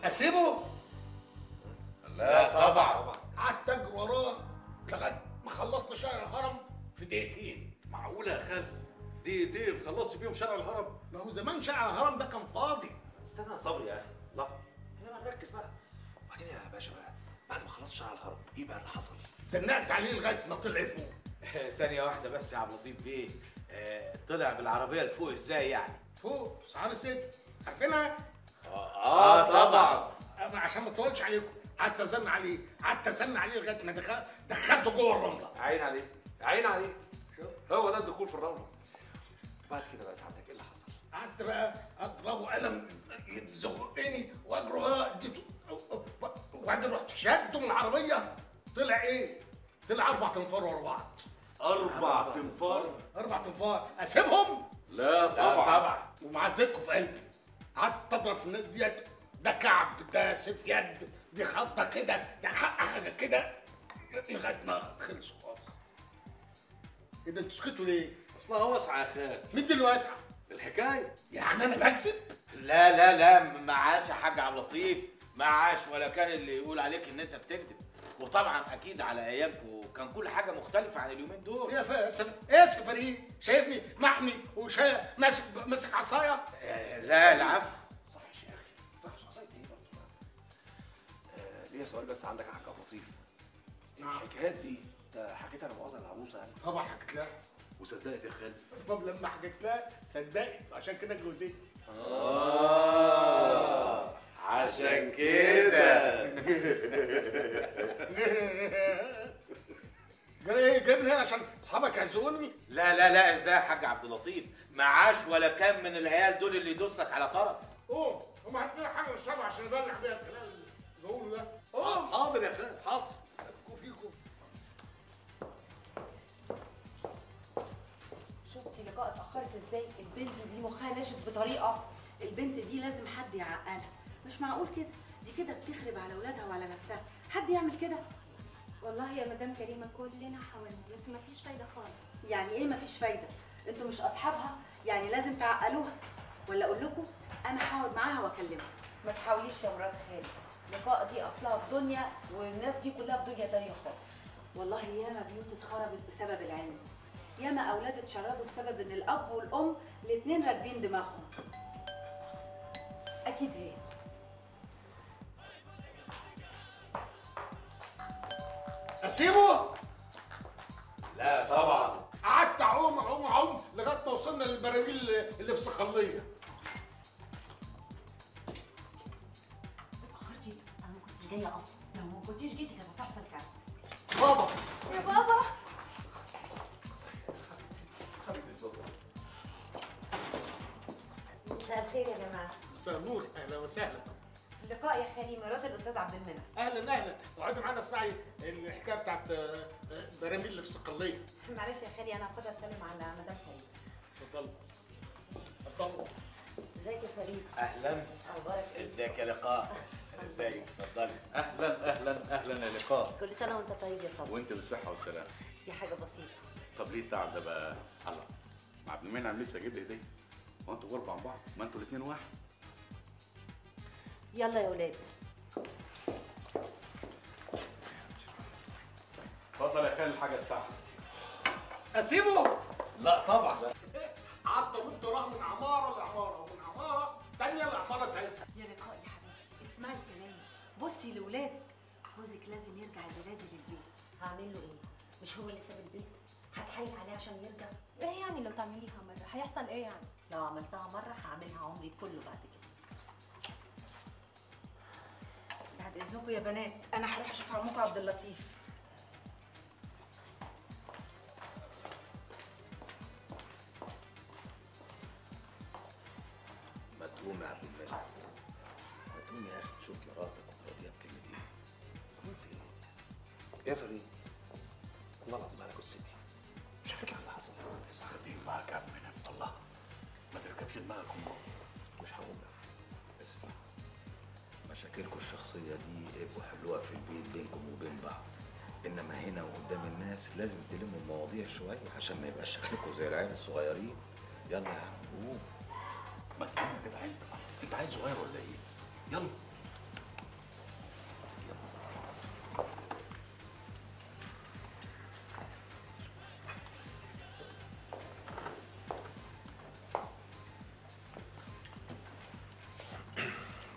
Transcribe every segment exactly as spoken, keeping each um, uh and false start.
اسيبه؟ لا طبعا. قعدت اجري وراه لغايه ما خلصنا شارع الهرم في دقيقتين. معقوله يا خال؟ دقيقتين خلصت بيهم شارع الهرم؟ ما هو زمان شارع الهرم ده كان فاضي. استنى يا صبري يا اخي، لا احنا بقى نركز بقى. وبعدين يا باشا بقى بعد ما خلصت شارع الهرم ايه بقى اللي حصل؟ زنقت عليه لغايه ما طلع فوق. ثانية واحدة بس يا عبد اللطيف بيه، آه طلع بالعربية لفوق ازاي يعني؟ فوق سعار السيتي عارفينها؟ اه, آه طبعا. أنا عشان ما اطولش عليكم قعدت ازن عليه، قعدت ازن عليه لغايه ما دخل دخلته جوه الرمله. عين عليك عين عليك، شوف هو ده الدخول في الرمله. بعد كده بقى ساعتك ايه اللي حصل؟ قعدت بقى اضربه قلم يزقني واجره اه اديته، وبعدين رحت شدته من العربيه. طلع ايه؟ طلع اربع تنفار ورا بعض. اربع تنفار؟ اربع تنفار اسيبهم؟ لا طبعا طبعا. ومعزتكم في قلبي قعدت اضرب في الناس ديت، ده كعب، ده سيف يد، دي خبطه كده، ده حق حاجه كده، لغايه ما خلصوا خالص. ايه ده انتوا سكتوا ليه؟ اصلها واسعه يا خال. مين دي اللي واسعه؟ الحكايه يعني انا بكذب؟ لا لا لا معاش يا حاج عبد اللطيف، معاش ولا كان اللي يقول عليك ان انت بتكذب. وطبعا اكيد على ايامكم كان كل حاجه مختلفه عن اليومين دول. سيف سيف ايه يا سفريه؟ شايفني محمي وشايف ماسك ماسك عصايه؟ لا العفو. صح يا شيخ صح، عصايه ايه برضه؟ آه ليا سؤال بس عندك يا حاج عبد اللطيف. الحكايات دي انت حكيتها انا مؤاخذه العروسه يعني؟ طبعا حكيت لها. وصدقت يا خال؟ طب لما حكيت لها صدقت عشان كده اتجوزتني. اه عشان كده. ايه جايبني هنا عشان اصحابك يهزقوني؟ لا لا لا ازاي يا حاج عبد اللطيف؟ معاش ولا كان من العيال دول اللي يدوس لك على طرف. قوم قوم هات لنا حاجه نشربها عشان نبلع بيها الكلام اللي بقوله ده. قوم. حاضر يا خال حاضر. فيكم فيكم. شفتي لقاء اتاخرت ازاي؟ البنت دي مخها ناشف بطريقه. البنت دي لازم حد يعقلها، مش معقول كده، دي كده بتخرب على اولادها وعلى نفسها، حد يعمل كده؟ والله يا مدام كريمه كلنا حاولنا بس مفيش فايده خالص. يعني ايه مفيش فايده؟ انتوا مش اصحابها؟ يعني لازم تعقلوها. ولا اقول لكم انا هقعد معاها واكلمها. ما تحاوليش يا مرات خالي، لقاء دي اصلها في دنيا والناس دي كلها في دنيا تانيه خالص. والله ياما بيوت اتخربت بسبب العلم، ياما اولاد اتشردوا بسبب ان الاب والام الاتنين راكبين دماغهم. اكيد هي. اسيبه؟ لا طبعا. قعدت اعوم اعوم اعوم لغايه ما وصلنا للبراميل اللي في صقليه. اتاخرتي؟ انا ما كنتش جايه اصلا، لو ما كنتيش جيتي كانت هتحصل كارثه. بابا يا بابا مساء الخير يا جماعه. مساء النور، اهلا وسهلا. لقاء يا خالي مرات الاستاذ عبد المنعم. اهلا اهلا، اقعدي معانا اسمعي الحكايه بتاعت براميل اللي في صقليه. معلش يا خالي انا هاخدها اسلم على مدام كريم. اتفضلوا اتفضلوا. ازيك يا فريد؟ اهلا. اخبارك ايه؟ ازيك يا لقاء؟ ازيك؟ اتفضلي. اهلا اهلا اهلا يا لقاء. كل سنه وانت طيب يا صبري. وانت بالصحه والسلامه. دي حاجه بسيطه. طب ليه التعب ده بقى؟ الله، مع عبد المنعم لسه جايب لي هديه. هو انتوا غرب عن بعض؟ ما انتوا الاثنين واحد. يلا يا ولاد. اتفضل يا خالي الحاجه الساعه. اسيبه؟ لا طبعا. قعدت انط وراه من عماره لعماره ومن عماره ثانيه لعماره ثالثه. يا لقاء يا حبيبتي اسمعي كلامي، بصي لاولادك، جوزك لازم يرجع البلاد للبيت. هعمل له ايه؟ مش هو اللي ساب البيت؟ هتحايل عليه عشان يرجع؟ ايه يعني لو تعمليها مره هيحصل ايه يعني؟ لو عملتها مره هعملها عمري كله بعد كده. بعد اذنكم يا بنات انا هروح اشوف عمكم عبد اللطيف. ما تقوم يا عبد المنعم، ما تقوم يا اخي تشوف مراتك وتراضيها بكلمتين. قول في ايه؟ يا فريد والله العظيم انا جثتي مش حكيت لك اللي حصل. خدين معاك يا عم منعم. الله، ما تركبش دماغك امك. مش هقوم. اسمع، مشاكلكم الشخصية دي ابقوا حلوها في البيت بينكم وبين بعض، انما هنا وقدام الناس لازم تلموا المواضيع شوية عشان ما يبقاش شكلكم زي العيال الصغيرين. يلا يا عم قوم. ما تقوم يا جدع انت. انت عيل صغير ولا ايه؟ يلا.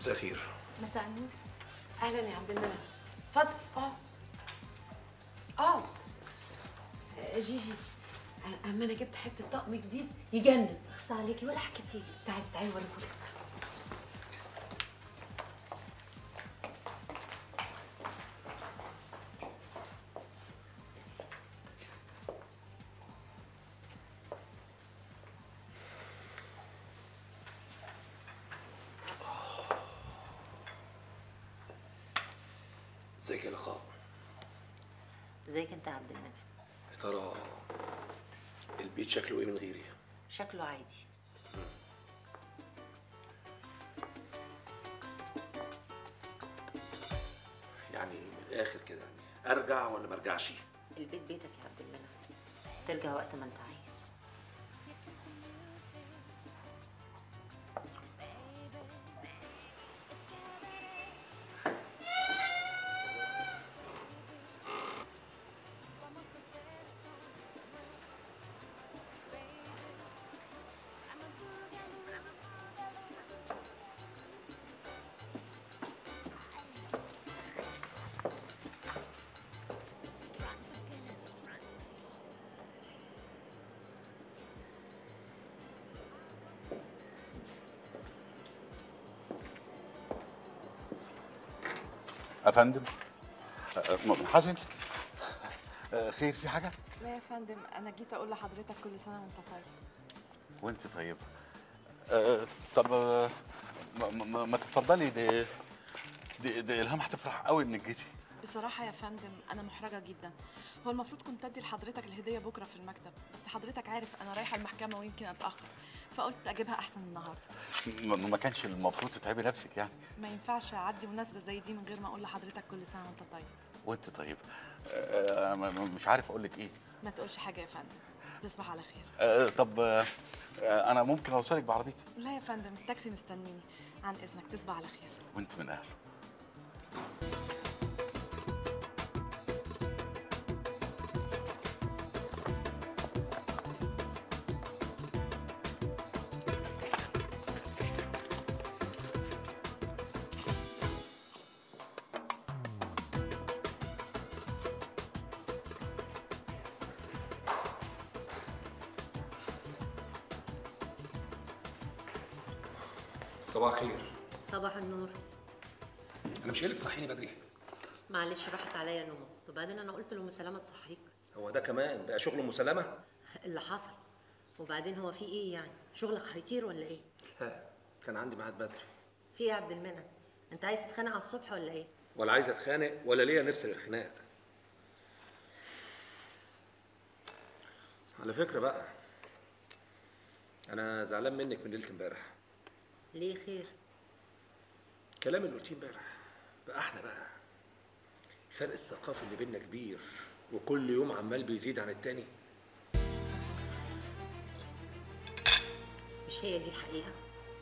مساء الخير. مساء النور. اهلا يا عبد المنعم، اتفضل اه اه جيجي، اما انا جبت حته طقم جديد يجنن. اخصى عليكي ولا حكيتيلي. تعالي تعالي اوريهولك. ازيك يا لقاء؟ ازيك انت يا عبد المنعم؟ يا ترى البيت شكله ايه من غيري؟ شكله عادي. يعني من الاخر كده يعني ارجع ولا ما ارجعش؟ البيت بيتك يا عبد المنعم، ترجع وقت ما انت عايز. افندم. أه، حازم. أه، خير، في حاجه؟ لا يا فندم، انا جيت اقول لحضرتك كل سنه وانت طيب. وانت طيبه. أه، طب أه، ما, ما, ما تتفضلي. دي دي, دي الهام هتفرح قوي انك جيتي. بصراحة يا فندم أنا محرجة جدا. هو المفروض كنت أدي لحضرتك الهدية بكرة في المكتب، بس حضرتك عارف أنا رايحة المحكمة ويمكن أتأخر، فقلت أجيبها أحسن النهاردة. ما, ما كانش المفروض تتعبي نفسك يعني. ما ينفعش أعدي مناسبة زي دي من غير ما أقول لحضرتك كل سنة وأنت طيب. وانت طيبه. أه، انا مش عارف اقول لك ايه. ما تقولش حاجة يا فندم، تصبح على خير. أه، طب أه، انا ممكن اوصلك بعربيتي؟ لا يا فندم، التاكسي مستنيني، عن إذنك تصبح على خير. وانت من اهله. صباح الخير. صباح النور. انا مش قايل تصحيني بدري؟ معلش راحت عليا نومه، وبعدين انا قلت لام سلامه تصحيك. هو ده كمان بقى شغل ام سلامه؟ اللي حصل. وبعدين هو في ايه يعني؟ شغلك هيطير ولا ايه؟ لا، كان عندي ميعاد بدري. في ايه يا عبد المنعم؟ انت عايز تتخانق على الصبح ولا ايه؟ ولا عايز اتخانق ولا ليا نفس للخناق. على فكره بقى، انا زعلان منك من ليله امبارح. ليه خير؟ الكلام اللي قلتيه امبارح بقى احنا بقى الفرق الثقافي اللي بينا كبير، وكل يوم عمال بيزيد عن التاني. مش هي دي الحقيقه؟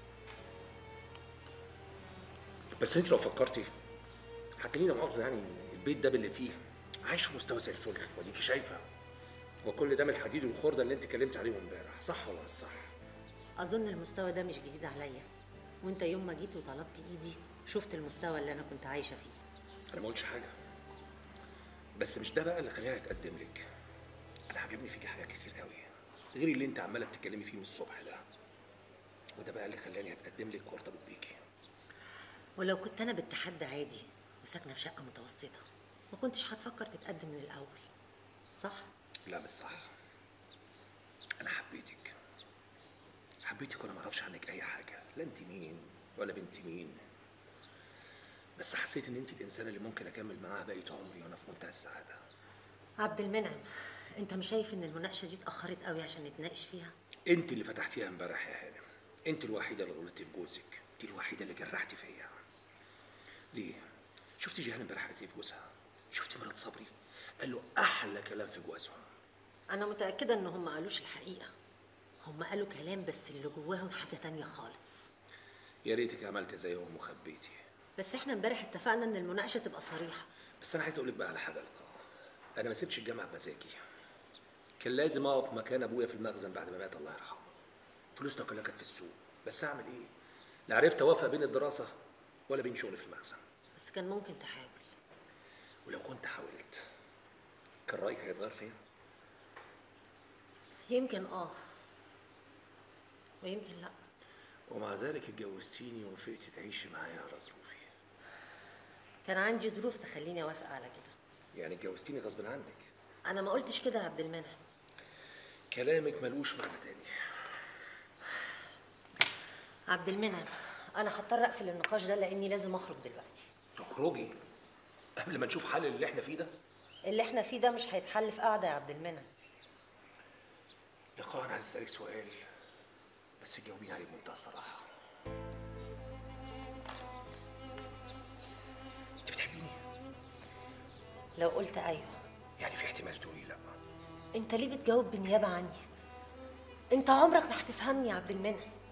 بس انت لو فكرتي هتلاقينا مؤاخذه يعني البيت ده باللي فيه عايش في مستوى زي الفل، وديكي شايفه. وكل ده من الحديد والخرده اللي انت اتكلمت عليهم امبارح، صح ولا مش صح؟ اظن المستوى ده مش جديد عليا، وانت يوم ما جيت وطلبت ايدي شفت المستوى اللي انا كنت عايشه فيه. انا ما قلتش حاجه، بس مش ده بقى اللي خلاني اتقدم لك. انا عجبني فيكي حاجات كتير قوي غير اللي انت عماله بتتكلمي فيه من الصبح ده، وده بقى اللي خلاني اتقدم لك وارتبط بيكي. ولو كنت انا بالتحدي عادي وساكنه في شقه متوسطه ما كنتش هتفكر تتقدم من الاول، صح؟ لا مش صح. انا حبيتك حبيتك وانا ما اعرفش عنك اي حاجه، لا انت مين ولا بنت مين، بس حسيت ان انت الانسانه اللي ممكن اكمل معاها بقيه عمري وانا في منتهى السعاده. عبد المنعم، انت مش شايف ان المناقشه دي اتاخرت قوي عشان نتناقش فيها؟ انت اللي فتحتيها امبارح يا هانم، انت الوحيده اللي غلطتي في جوزك، انت الوحيده اللي جرحتي فيا. ليه؟ شفتي جيهان امبارح قالت ايه في جوزها؟ شفتي مرات صبري؟ قال له احلى كلام في جوازهم. انا متاكده ان هم ما قالوش الحقيقه، هم قالوا كلام بس اللي جواهم حاجه تانية خالص. يا ريتك عملت زيهم وخبيتي. بس احنا امبارح اتفقنا ان المناقشه تبقى صريحه. بس انا عايز اقول لك بقى على حاجه لقاء، انا ما سبتش الجامعه بمزاجي. كان لازم اقف مكان ابويا في المخزن بعد ما مات الله يرحمه. فلوسنا كلها كانت في السوق، بس اعمل ايه؟ لا عرفت اوفق بين الدراسه ولا بين شغل في المخزن. بس كان ممكن تحاول. ولو كنت حاولت كان رايك هيتغير فيا؟ يمكن اه ويمكن لا. ومع ذلك اتجوزتيني ووافقتي تعيشي معايا على ظروفي. كان عندي ظروف تخليني اوافق على كده. يعني اتجوزتيني غصب عنك؟ انا ما قلتش كده يا عبد المنعم. كلامك ملوش معنى تاني. عبد المنعم، انا هضطر اقفل النقاش ده لاني لازم اخرج دلوقتي. تخرجي قبل ما نشوف حل اللي احنا فيه ده؟ اللي احنا فيه ده مش هيتحل في قعده يا عبد المنعم. لقاء، انا عايز اسالك سؤال بس تجاوبيني عليه بمنتهى الصراحه. انت بتحبيني؟ لو قلت ايوه يعني في احتمال تقولي لا؟ انت ليه بتجاوب بالنيابه عني؟ انت عمرك ما هتفهمني يا عبد المنعم.